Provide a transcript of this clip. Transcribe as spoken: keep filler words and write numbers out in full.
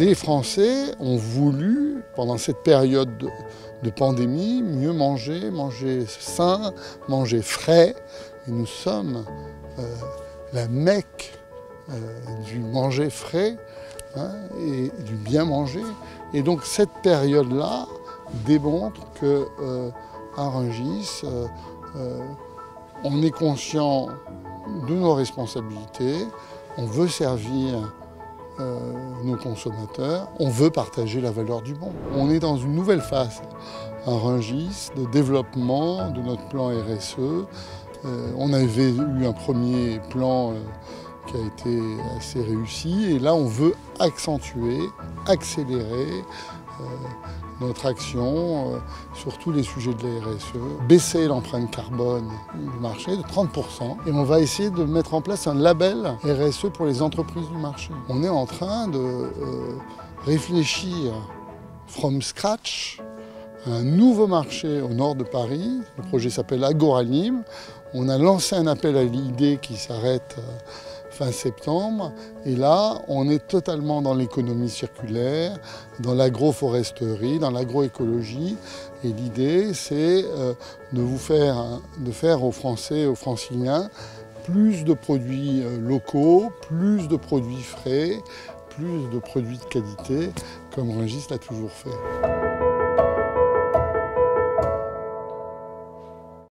Les Français ont voulu, pendant cette période de, de pandémie, mieux manger, manger sain, manger frais. Et nous sommes euh, la Mecque euh, du manger frais, hein, et du bien manger. Et donc cette période-là démontre que euh, à Rungis, euh, euh, on est conscient de nos responsabilités, on veut servir euh, nos consommateurs, on veut partager la valeur du bon. On est dans une nouvelle phase à Rungis de développement de notre plan R S E. Euh, on avait eu un premier plan euh, qui a été assez réussi et là on veut accentuer, accélérer euh, notre action euh, sur tous les sujets de la R S E, baisser l'empreinte carbone du marché de trente pour cent et on va essayer de mettre en place un label R S E pour les entreprises du marché. On est en train de euh, réfléchir from scratch à un nouveau marché au nord de Paris. Le projet s'appelle Agoralim. On a lancé un appel à l'idée qui s'arrête fin septembre. Et là, on est totalement dans l'économie circulaire, dans l'agroforesterie, dans l'agroécologie. Et l'idée, c'est de vous faire, de faire aux Français, aux Franciliens, plus de produits locaux, plus de produits frais, plus de produits de qualité, comme Rungis l'a toujours fait.